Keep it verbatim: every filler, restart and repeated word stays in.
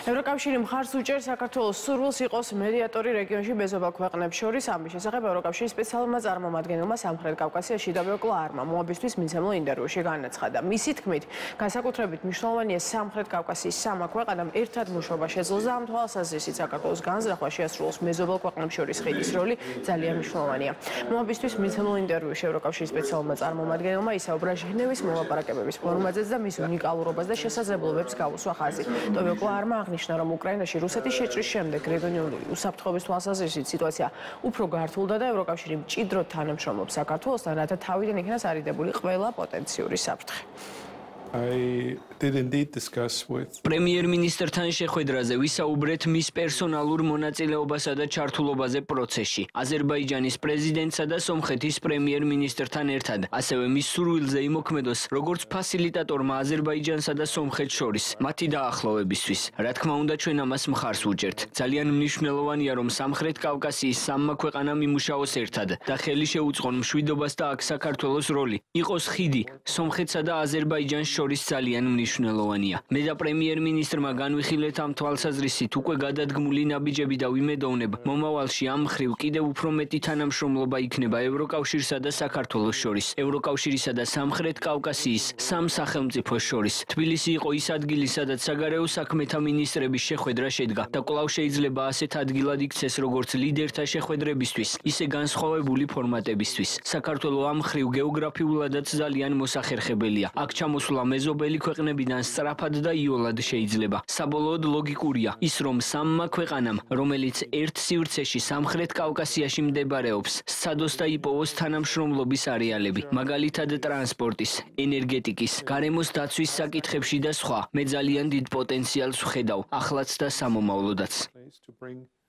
ევროკავშირი მხარს უჭერს საქართველოს სურვილს იყოს მედიატორი რეგიონში მეზობელ ქვეყნებს შორის. ამის შესახებ ევროკავშირის სპეციალურმა წარმომადგენელმა სამხრეთ კავკასიაში დავიო კლარმა მოაბისთვის მიცემულ ინტერვიუში განაცხადა. მისი თქმით, განსაკუთრებით მნიშვნელოვანია სამხრეთ კავკასიის სამმა ქვეყანამ ერთად მუშაობა შეძლოს და ამ თვალსაზრისით საქართველოს განზრახვა შეასრულოს მეზობელ ქვეყნებს შორის ხიდის როლი ძალიან მნიშვნელოვანია. მოაბისთვის მიცემულ ინტერვიუში ევროკავშირის სპეციალურმა წარმომადგენელმა ისაუბრა ჟენევის მოლაპარაკებების ფორმატზეც და მის უნიკალურობას და შესაძლებლობებს გაუსვა ხაზი. დავიო კლარმა აღნიშნა, რომ უკრაინაში რუსეთის შეჭრის შემდეგ რეგიონული უსაფრთხოების თვალსაზრისით სიტუაცია უფრო გართულდა და ევროკავშირი მჭიდროდ თანამშრომლობს საქართველოსთან, რათა თავიდან იქნას არიდებული ყველა პოტენციური საფრთხე. I did indeed discuss with პრემიერ-მინისტრთან შეხვედრაზე ვისაუბრეთ მის პერსონალურ მონაწილეობასა და ჩართულობაზე პროცესში. აზერბაიჯანის პრეზიდენტსა და სომხეთის პრემიერ-მინისტრთან ერთად, ასევე მის სურვილზე იმოქმედოს როგორც ფასილიტატორმა აზერბაიჯანსა და სომხეთს შორის მათი დაახლოვებისთვის. რა თქმა უნდა, ჩვენ ამას მხარს ვუჭერთ. ძალიან მნიშვნელოვანია, რომ სამხრეთ კავკასიის სამმა ქვეყანამ იმუშაოს ერთად და ხელი შეუწყონ მშვიდობას და აქ საქართველოს როლი იყოს ხიდი სომხეთსა და აზერბაიჯანს შორის ძალიან მნიშვნელოვანია. მე და პრემიერ-მინისტრმა განვიხილეთ ამ თვალსაზრისით უკვე გადადგმული ნაბიჯები და ვიმედოვნებ, მომავალში ამ მხრივ კიდევ უფრო მეტი თანამშრომლობა იქნება ევროკავშირსა და საქართველოს შორის, ევროკავშირისა და სამხრეთ კავკასიის სამ სახელმწიფოს შორის. თბილისი იყო ის ადგილი, სადაც საგარეო საქმეთა მინისტრების შეხვედრა შედგა და კვლავ შეიძლება ასეთ ადგილად იქცეს როგორც ლიდერთა შეხვედრებისთვის, ისე განსხვავებული ფორმატებისთვის. საქართველო ამ მხრივ გეოგრაფიულადაც ძალიან მოსახერხებელია. აქ ჩამოსვლა მეზობელი ქვეყნებიდან სწრაფად და იოლად შეიძლება. საბოლოოდ ლოგიკურია ის, რომ სამმა ქვეყანამ, რომელიც ერთ სივრცეში სამხრეთ კავკასიაში მდებარეობს, სცადოს და იპოვოს თანამშრომლობის არეალები, მაგალითად ტრანსპორტის, ენერგეტიკის, გარემოს დაცვის საკითხებში და სხვა. მე ძალიან დიდ პოტენციალს ვხედავ, ახლაც და სამომავლოდაც. to bring